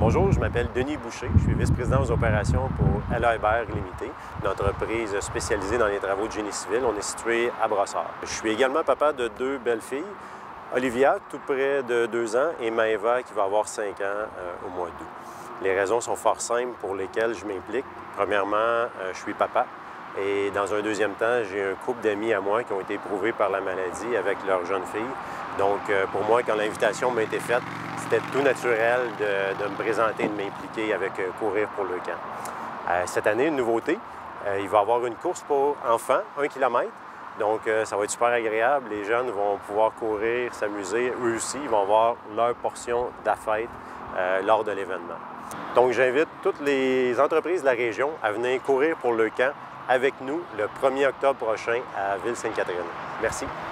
Bonjour, je m'appelle Denis Boucher, je suis vice-président aux opérations pour LA Hébert Limité, une entreprise spécialisée dans les travaux de génie civil. On est situé à Brossard. Je suis également papa de deux belles filles, Olivia, tout près de 2 ans, et Maëva, qui va avoir 5 ans au mois d'août. Les raisons sont fort simples pour lesquelles je m'implique. Premièrement, je suis papa. Et dans un deuxième temps, j'ai un couple d'amis à moi qui ont été éprouvés par la maladie avec leur jeune fille. Donc, pour moi, quand l'invitation m'a été faite, c'était tout naturel de me présenter et de m'impliquer avec Courir pour le camp. Cette année, une nouveauté, il va y avoir une course pour enfants, 1 km. Donc, ça va être super agréable. Les jeunes vont pouvoir courir, s'amuser. Eux aussi, ils vont avoir leur portion de la fête lors de l'événement. Donc, j'invite toutes les entreprises de la région à venir courir pour le camp avec nous le 1er octobre prochain à Ville-Sainte-Catherine. Merci.